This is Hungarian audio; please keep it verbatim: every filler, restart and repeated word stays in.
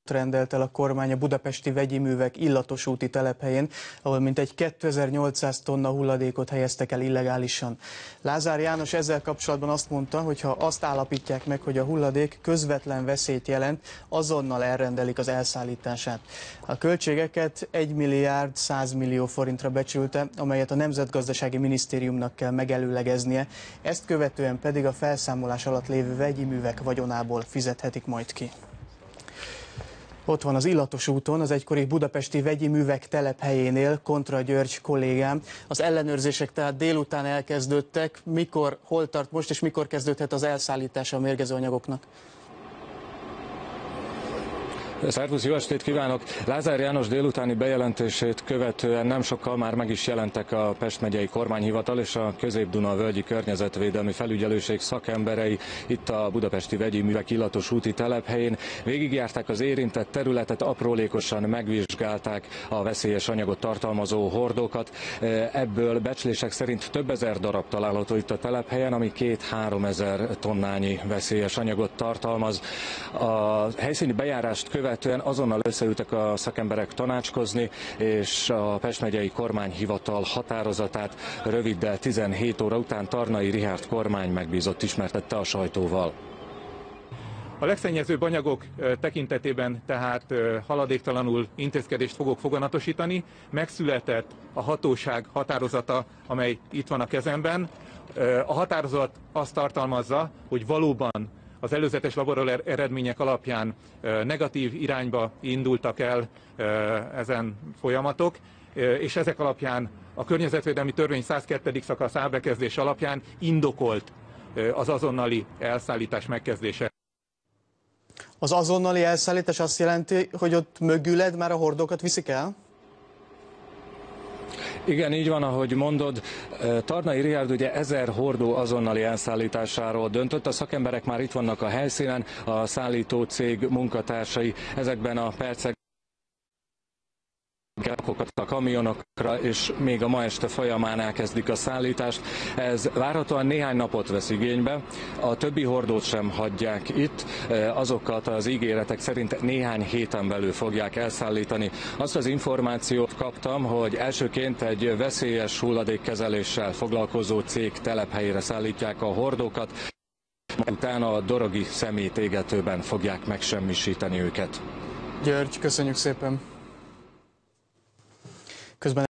rendelt el a kormány a budapesti vegyi művek Illatos úti telephelyén, ahol mintegy kétezer-nyolcszáz tonna hulladékot helyeztek el illegálisan. Lázár János ezzel kapcsolatban azt mondta, hogy ha azt állapítják meg, hogy a hulladék közvetlen veszélyt jelent, azonnal elrendelik az elszállítását. A költségeket egy milliárd száz millió forintra becsülte, amelyet a Nemzetgazdasági Minisztériumnak kell megelőlegeznie, ezt követően pedig a felszámolás alatt lévő vegyi művek vagyonából fizethetik majd ki. Ott van az Illatos úton, az egykori budapesti vegyi művek telephelyénél Kontra György kollégám. Az ellenőrzések tehát délután elkezdődtek. Mikor, hol tart most, és mikor kezdődhet az elszállítása a mérgező anyagoknak? Szervusz, jó estét kívánok! Lázár János délutáni bejelentését követően nem sokkal már meg is jelentek a Pest megyei kormányhivatal és a Közép-Duna völgyi környezetvédelmi felügyelőség szakemberei itt a budapesti vegyi művek Illatos úti telephelyén. Végigjárták az érintett területet, aprólékosan megvizsgálták a veszélyes anyagot tartalmazó hordókat. Ebből becslések szerint több ezer darab található itt a telephelyen, ami két-három ezer tonnányi veszélyes anyagot tartalmaz. A helyszíni bejárást követően azonnal összeültek a szakemberek tanácskozni, és a Pest megyei kormányhivatal határozatát röviddel tizenhét óra után Tarnai Richárd kormány megbízott ismertette a sajtóval. A legszennyezőbb anyagok tekintetében tehát haladéktalanul intézkedést fogok foganatosítani. Megszületett a hatóság határozata, amely itt van a kezemben. A határozat azt tartalmazza, hogy valóban az előzetes laboratóriumi eredmények alapján negatív irányba indultak el ezen folyamatok, és ezek alapján a környezetvédelmi törvény százkettő. Szakasz A bekezdés alapján indokolt az azonnali elszállítás megkezdése. Az azonnali elszállítás azt jelenti, hogy ott mögüled már a hordókat viszik el? Igen, így van, ahogy mondod. Tarnai Richárd ugye ezer hordó azonnali elszállításáról döntött. A szakemberek már itt vannak a helyszínen, a szállító cég munkatársai ezekben a percekben a kamionokra, és még a ma este folyamán elkezdik a szállítást. Ez várhatóan néhány napot vesz igénybe. A többi hordót sem hagyják itt. Azokat az ígéretek szerint néhány héten belül fogják elszállítani. Azt az információt kaptam, hogy elsőként egy veszélyes hulladékkezeléssel foglalkozó cég telephelyére szállítják a hordókat, utána a dorogi szemétégetőben fogják megsemmisíteni őket. György, köszönjük szépen! Közben